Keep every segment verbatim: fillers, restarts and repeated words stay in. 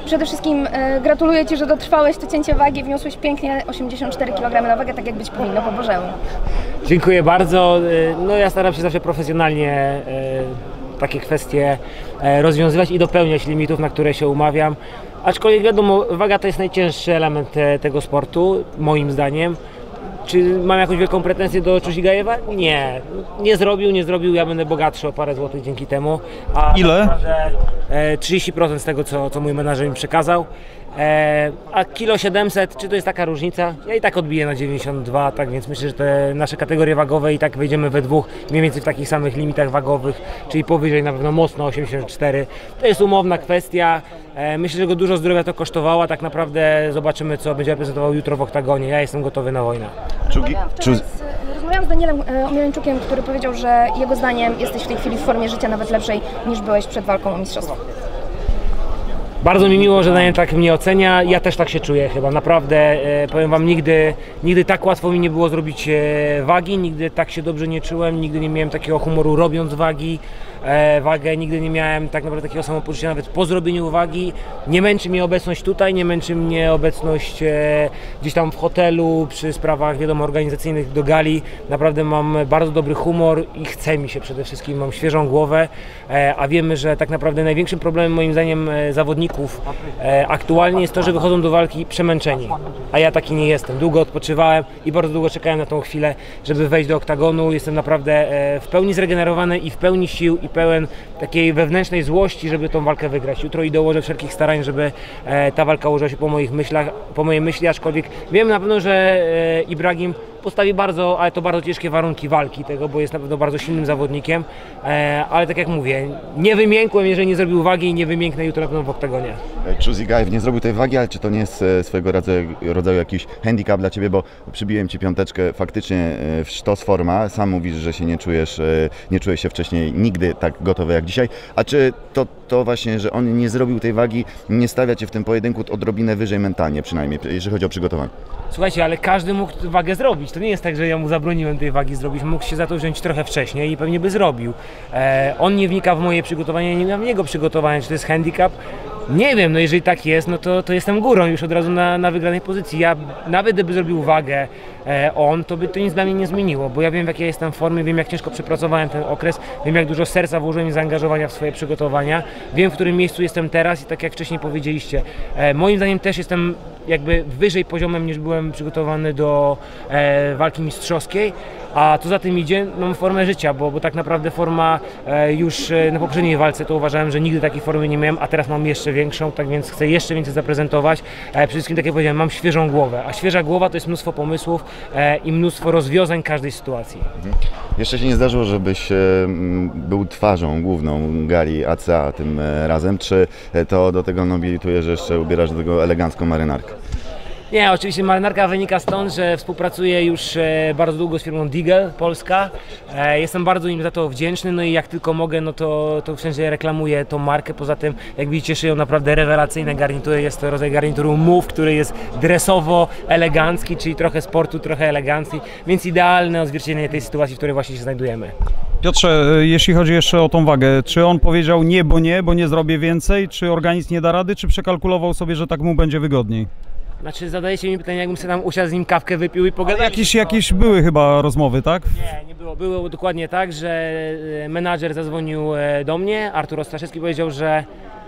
Przede wszystkim e, gratuluję Ci, że dotrwałeś to cięcie wagi, wniosłeś pięknie osiemdziesiąt cztery kilogramy na wagę, tak jak być powinno po Bożemu. Dziękuję bardzo. No ja staram się zawsze profesjonalnie e, takie kwestie e, rozwiązywać i dopełniać limitów, na które się umawiam. Aczkolwiek wiadomo, waga to jest najcięższy element te, tego sportu, moim zdaniem. Czy mam jakąś wielką pretensję do Chuzigajewa? Nie. Nie zrobił, nie zrobił, ja będę bogatszy o parę złotych dzięki temu. A ile? E, trzydzieści procent z tego, co, co mój menadżer mi przekazał. E, a kilo siedemset, czy to jest taka różnica? Ja i tak odbiję na dziewięćdziesiąt dwa, tak więc myślę, że te nasze kategorie wagowe i tak wejdziemy we dwóch mniej więcej w takich samych limitach wagowych, czyli powyżej na pewno mocno osiemdziesiąt cztery. To jest umowna kwestia. E, myślę, że go dużo zdrowia to kosztowało, a tak naprawdę zobaczymy, co będzie reprezentował jutro w oktagonie. Ja jestem gotowy na wojnę. Rozmawiałam, wczoraj z, rozmawiałam z Danielem e, Omielańczukiem, który powiedział, że jego zdaniem jesteś w tej chwili w formie życia nawet lepszej niż byłeś przed walką o mistrzostwo. Bardzo mi miło, że Daniel tak mnie ocenia. Ja też tak się czuję chyba. Naprawdę e, powiem Wam, nigdy, nigdy tak łatwo mi nie było zrobić e, wagi, nigdy tak się dobrze nie czułem, nigdy nie miałem takiego humoru robiąc wagi. E, wagę, nigdy nie miałem tak naprawdę takiego samopoczucia nawet po zrobieniu wagi. Nie męczy mnie obecność tutaj, nie męczy mnie obecność e, gdzieś tam w hotelu, przy sprawach wiadomo organizacyjnych do gali. Naprawdę mam bardzo dobry humor i chce mi się przede wszystkim, mam świeżą głowę, e, a wiemy, że tak naprawdę największym problemem moim zdaniem e, zawodników e, aktualnie jest to, że wychodzą do walki przemęczeni, a ja taki nie jestem. Długo odpoczywałem i bardzo długo czekałem na tą chwilę, żeby wejść do oktagonu. Jestem naprawdę e, w pełni zregenerowany i w pełni sił i pełen takiej wewnętrznej złości, żeby tą walkę wygrać. Jutro i dołożę wszelkich starań, żeby e, ta walka ułożyła się po moich myślach, po mojej myśli, aczkolwiek wiem na pewno, że e, Ibrahim postawi bardzo, ale to bardzo ciężkie warunki walki tego, bo jest na pewno bardzo silnym zawodnikiem, e, ale tak jak mówię, nie wymiękłem, jeżeli nie zrobił wagi i nie wymięknę jutro na pewno w oktagonie. Chuzigajew nie zrobił tej wagi, ale czy to nie jest swojego rodzaju, rodzaju jakiś handicap dla Ciebie, bo przybiłem Ci piąteczkę, faktycznie w sztos forma, sam mówisz, że się nie czujesz, nie czujesz się wcześniej nigdy tak gotowy jak dzisiaj, a czy to, to właśnie, że on nie zrobił tej wagi, nie stawia Cię w tym pojedynku odrobinę wyżej mentalnie przynajmniej, jeżeli chodzi o przygotowanie? Słuchajcie, ale każdy mógł wagę zrobić. To nie jest tak, że ja mu zabroniłem tej wagi zrobić. Mógł się za to wziąć trochę wcześniej i pewnie by zrobił. E, on nie wnika w moje przygotowanie, nie w jego przygotowanie. Czy to jest handicap? Nie wiem, no jeżeli tak jest, no to, to jestem górą już od razu na, na wygranej pozycji. Ja nawet gdyby zrobił wagę e, on, to by to nic dla mnie nie zmieniło, bo ja wiem, w jakiej jestem formie, wiem, jak ciężko przepracowałem ten okres, wiem, jak dużo serca włożyłem i zaangażowania w swoje przygotowania, wiem, w którym miejscu jestem teraz i tak jak wcześniej powiedzieliście, e, moim zdaniem też jestem jakby wyżej poziomem niż byłem przygotowany do e, walki mistrzowskiej, a co za tym idzie, mam formę życia, bo, bo tak naprawdę forma e, już e, na poprzedniej walce to uważałem, że nigdy takiej formy nie miałem, a teraz mam jeszcze większą, tak więc chcę jeszcze więcej zaprezentować. E, przede wszystkim, tak jak powiedziałem, mam świeżą głowę, a świeża głowa to jest mnóstwo pomysłów e, i mnóstwo rozwiązań każdej sytuacji. Mhm. Jeszcze się nie zdarzyło, żebyś e, był twarzą główną gali A C A tym e, razem, czy to do tego nobilituje, że jeszcze ubierasz do tego elegancką marynarkę? Nie, oczywiście marynarka wynika stąd, że współpracuję już e, bardzo długo z firmą Digel Polska. E, jestem bardzo im za to wdzięczny, no i jak tylko mogę, no to, to wszędzie reklamuję tą markę. Poza tym, jak widzicie, szyją naprawdę rewelacyjne garnitury. Jest to rodzaj garnituru Move, który jest dresowo elegancki, czyli trochę sportu, trochę elegancji, więc idealne odzwierciedlenie tej sytuacji, w której właśnie się znajdujemy. Piotrze, jeśli chodzi jeszcze o tą wagę, czy on powiedział nie, bo nie, bo nie zrobię więcej, czy organizm nie da rady, czy przekalkulował sobie, że tak mu będzie wygodniej? Znaczy zadajecie mi pytanie, jakbym sobie tam usiadł z nim kawkę wypił i pogadał. Jakieś, jakieś były chyba rozmowy, tak? Nie, nie było. Było dokładnie tak, że menadżer zadzwonił do mnie, Artur Ostaszewski powiedział, że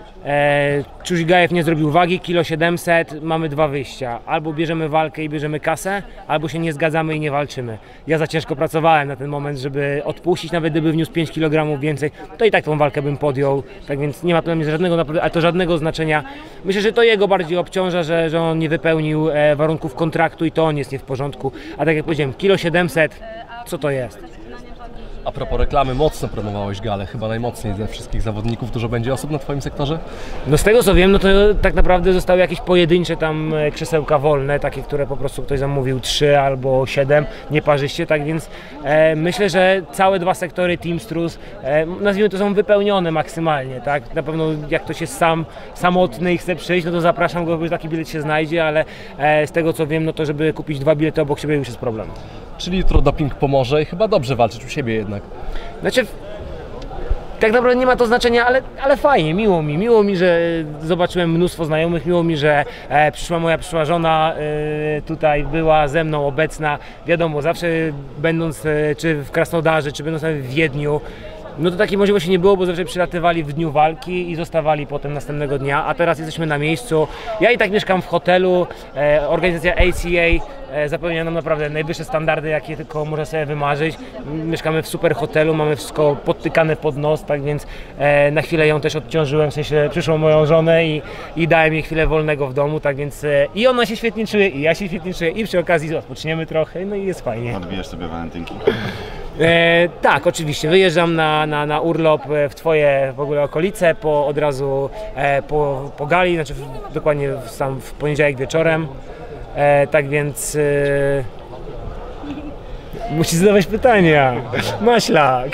e, Chuzigajew nie zrobił wagi, kilo siedemset, mamy dwa wyjścia. Albo bierzemy walkę i bierzemy kasę, albo się nie zgadzamy i nie walczymy. Ja za ciężko pracowałem na ten moment, żeby odpuścić, nawet gdyby wniósł pięć kilogramów więcej, to i tak tą walkę bym podjął. Tak więc nie ma to dla mnie żadnego, ale to żadnego znaczenia. Myślę, że to jego bardziej obciąża, że, że on nie wypełnił e, warunków kontraktu i to on jest nie w porządku. A tak jak powiedziałem, kilo siedemset, co to jest? A propos reklamy, mocno promowałeś galę, chyba najmocniej ze wszystkich zawodników. Dużo będzie osób na Twoim sektorze? No z tego co wiem, no to tak naprawdę zostały jakieś pojedyncze tam krzesełka wolne, takie, które po prostu ktoś zamówił trzy albo siedem, nieparzyście, tak więc e, myślę, że całe dwa sektory Teamstrus, e, nazwijmy to, są wypełnione maksymalnie, tak? Na pewno jak ktoś jest sam, samotny i chce przyjść, no to zapraszam go, że taki bilet się znajdzie, ale e, z tego co wiem, no to żeby kupić dwa bilety obok siebie już jest problem. Czyli jutro doping pomoże i chyba dobrze walczyć u siebie jednak. Znaczy, tak naprawdę nie ma to znaczenia, ale, ale fajnie, miło mi, miło mi, że zobaczyłem mnóstwo znajomych, miło mi, że e, przyszła moja przyszła żona, e, tutaj była ze mną obecna, wiadomo, zawsze będąc e, czy w Krasnodarze, czy będąc w Wiedniu, no to takiej możliwości nie było, bo zawsze przylatywali w dniu walki i zostawali potem następnego dnia, a teraz jesteśmy na miejscu. Ja i tak mieszkam w hotelu, e, organizacja A C A e, zapewnia nam naprawdę najwyższe standardy, jakie tylko można sobie wymarzyć. Mieszkamy w super hotelu, mamy wszystko podtykane pod nos, tak więc e, na chwilę ją też odciążyłem, w sensie przyszłą moją żonę i, i dałem jej chwilę wolnego w domu, tak więc e, i ona się świetnie czuje, i ja się świetnie czuję, i przy okazji odpoczniemy trochę, no i jest fajnie. Odbijesz sobie walentynki. E, tak, oczywiście. Wyjeżdżam na, na, na urlop w Twoje w ogóle okolice, po, od razu e, po, po gali, znaczy w, dokładnie w, sam w poniedziałek wieczorem. E, tak więc e, musisz zadawać pytania. Maślak.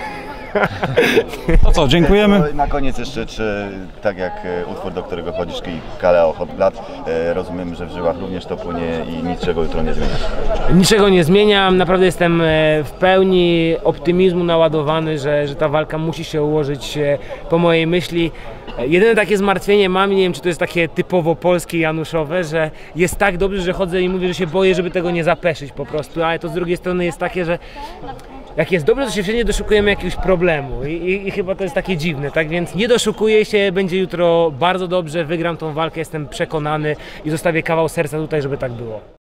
To co, dziękujemy. No, na koniec jeszcze, czy tak jak e, utwór, do którego chodzisz, czyli Kaleo Hot Blood, e, rozumiem, że w żyłach również to płynie i niczego jutro nie zmieniasz. Niczego nie zmieniam, naprawdę jestem e, w pełni optymizmu naładowany, że, że ta walka musi się ułożyć e, po mojej myśli. E, Jedyne takie zmartwienie mam, nie wiem czy to jest takie typowo polskie, januszowe, że jest tak dobrze, że chodzę i mówię, że się boję, żeby tego nie zapeszyć po prostu, ale to z drugiej strony jest takie, że jak jest dobrze, to się wszędzie doszukujemy jakiegoś problemu I, i, i chyba to jest takie dziwne, tak więc nie doszukuję się, będzie jutro bardzo dobrze, wygram tą walkę, jestem przekonany i zostawię kawał serca tutaj, żeby tak było.